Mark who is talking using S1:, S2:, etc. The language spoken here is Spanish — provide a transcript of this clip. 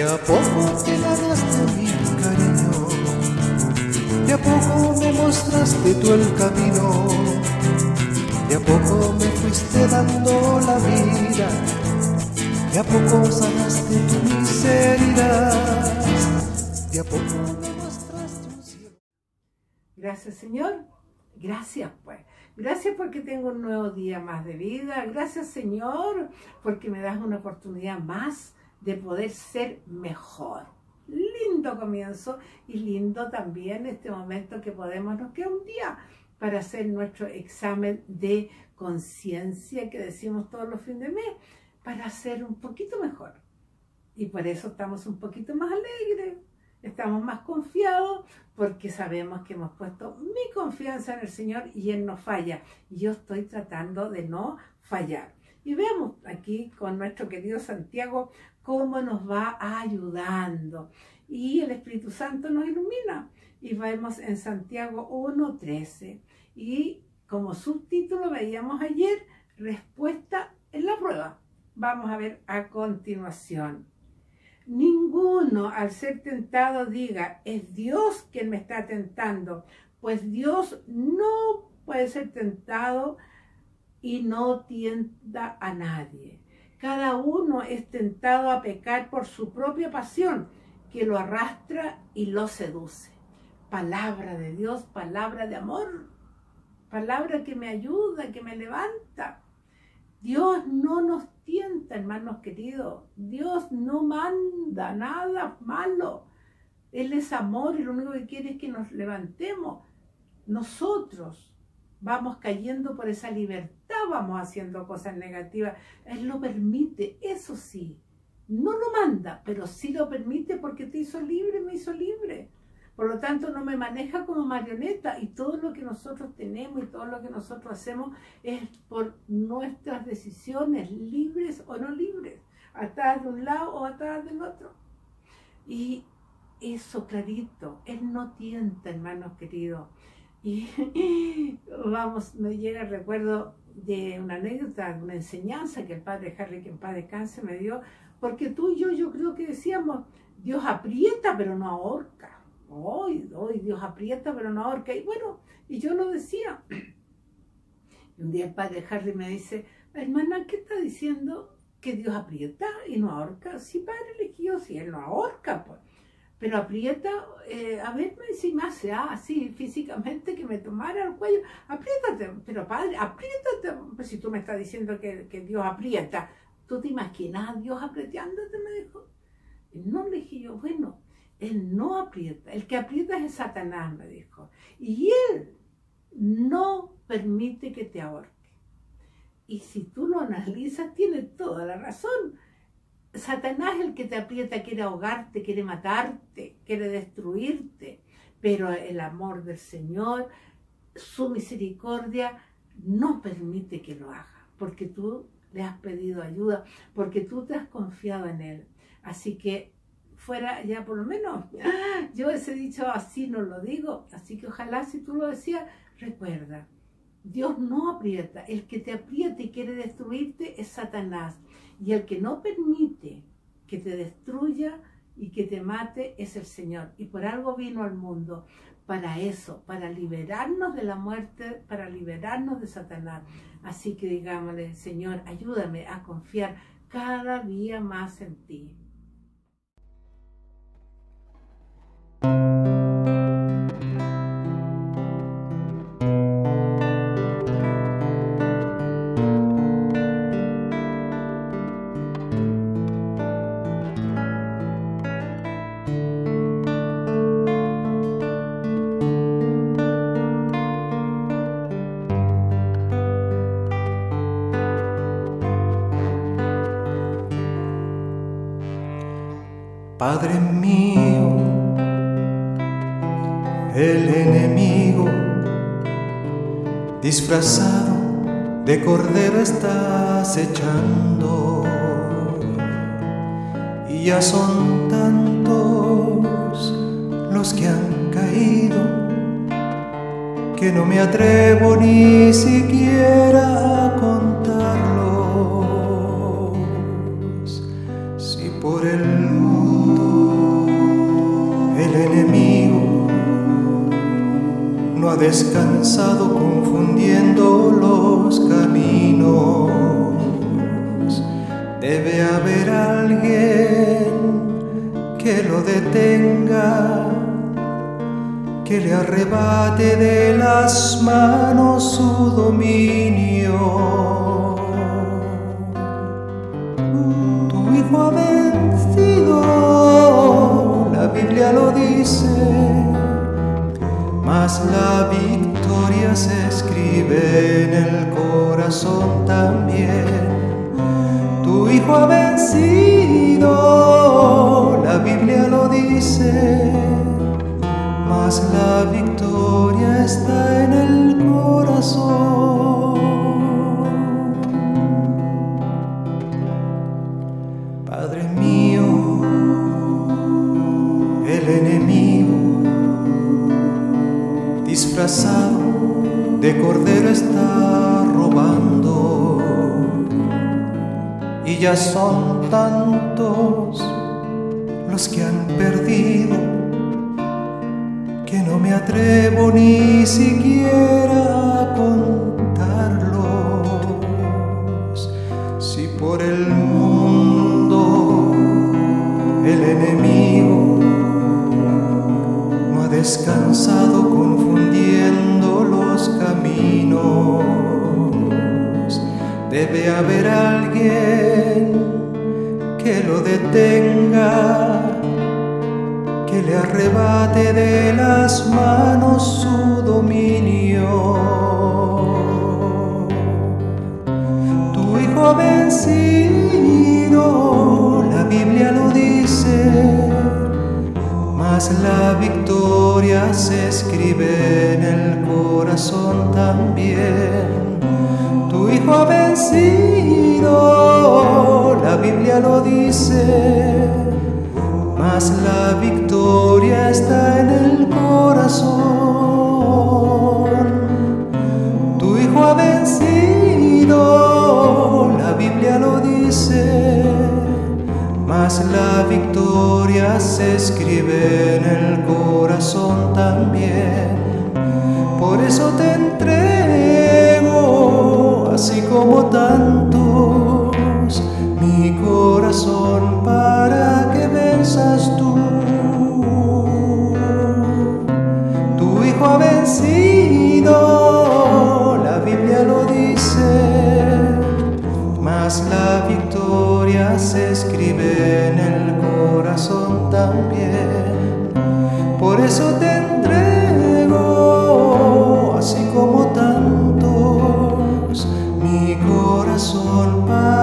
S1: a poco te ganaste mi cariño, de a poco me mostraste tú el camino, de a poco me fuiste dando la vida, de a poco sanaste tu miseria, de a poco me mostraste un cielo.
S2: Gracias, Señor. Gracias, pues. Gracias porque tengo un nuevo día más de vida. Gracias, Señor, porque me das una oportunidad más de poder ser mejor. Lindo comienzo y lindo también este momento que podemos, nos queda un día para hacer nuestro examen de conciencia que decimos todos los fines de mes, para ser un poquito mejor. Y por eso estamos un poquito más alegres. Estamos más confiados porque sabemos que hemos puesto mi confianza en el Señor y Él no falla. Y yo estoy tratando de no fallar. Y veamos aquí con nuestro querido Santiago cómo nos va ayudando. Y el Espíritu Santo nos ilumina. Y vemos en Santiago 1:13. Y como subtítulo veíamos ayer, respuesta en la prueba. Vamos a ver a continuación. Ninguno al ser tentado diga, es Dios quien me está tentando, pues Dios no puede ser tentado y no tienta a nadie. Cada uno es tentado a pecar por su propia pasión, que lo arrastra y lo seduce. Palabra de Dios, palabra de amor, palabra que me ayuda, que me levanta. Dios no nos tienta, hermanos queridos. Dios no manda nada malo. Él es amor y lo único que quiere es que nos levantemos. Nosotros vamos cayendo por esa libertad, vamos haciendo cosas negativas. Él lo permite, eso sí. No lo manda, pero sí lo permite porque te hizo libre, me hizo libre. Por lo tanto, no me maneja como marioneta y todo lo que nosotros tenemos y todo lo que nosotros hacemos es por nuestras decisiones, libres o no libres, atrás de un lado o atrás del otro. Y eso clarito, Él no tienta, hermanos queridos. Y vamos, me llega el recuerdo de una anécdota, una enseñanza que el padre Harry, que en paz descanse, me dio, porque tú y yo creo que decíamos, Dios aprieta pero no ahorca. Hoy Dios aprieta pero no ahorca. Y bueno, y yo lo decía. Y un día el padre Harry me dice, hermana, ¿qué está diciendo? ¿Que Dios aprieta y no ahorca? Sí, padre, le dije yo, sí, Él no ahorca, pues. Pero aprieta, a ver, si me hace así físicamente que me tomara el cuello, apriétate, pero padre, apriétate, pues si tú me estás diciendo que Dios aprieta, ¿tú te imaginas a Dios apretándote? Me dijo. Y no, le dije yo, bueno, Él no aprieta, el que aprieta es Satanás, me dijo. Y Él no permite que te ahorque. Y si tú lo analizas, tiene toda la razón. Satanás es el que te aprieta, quiere ahogarte, quiere matarte, quiere destruirte. Pero el amor del Señor, su misericordia, no permite que lo haga. Porque tú le has pedido ayuda, porque tú te has confiado en Él. Así que fuera ya por lo menos, yo ese dicho así no lo digo, así que ojalá si tú lo decías, recuerda, Dios no aprieta, el que te aprieta y quiere destruirte es Satanás, y el que no permite que te destruya y que te mate es el Señor, y por algo vino al mundo, para eso, para liberarnos de la muerte, para liberarnos de Satanás. Así que digámosle, Señor, ayúdame a confiar cada día más en ti.
S1: Padre mío, el enemigo disfrazado de cordero está acechando, y ya son tantos los que han caído que no me atrevo ni siquiera a contarlos. Si por el mundo ha descansado confundiendo los caminos. Debe haber alguien que lo detenga, que le arrebate de las manos su dominio. Tu hijo ha vencido, la Biblia lo dice, mas la victoria se escribe en el corazón también. Tu hijo ha vencido, la Biblia lo dice, mas la victoria está en el corazón. Padre mío, el enemigo disfrazado de cordero está robando, y ya son tantos los que han perdido que no me atrevo ni siquiera a contarlos. Si por el mundo el enemigo no ha descansado confundiendo los caminos, debe haber alguien que lo detenga, que le arrebate de las manos su dominio. Tu hijo ha vencido, la Biblia lo dice, mas la victoria se escribe en el corazón también. Tu hijo ha vencido, la Biblia lo dice, mas la victoria está en el corazón. Tu hijo ha vencido, la Biblia lo dice, mas la victoria se escribe en el corazón también. Por eso te entrego, así como tantos, mi corazón para que venzas tú. Tu hijo ha vencido, la Biblia lo dice, mas la victoria se escribe en el corazón también. Por eso te entrego, así como tantos, mi corazón para